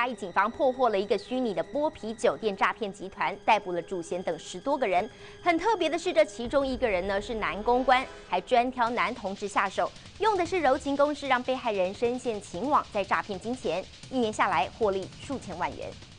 义警方破获了一个虚拟的剥皮酒店诈骗集团，逮捕了主嫌等10多个人。很特别的是，这其中一个人呢是男公关，还专挑男同志下手，用的是柔情攻势，让被害人深陷情网，再诈骗金钱。1年下来获利数千万元。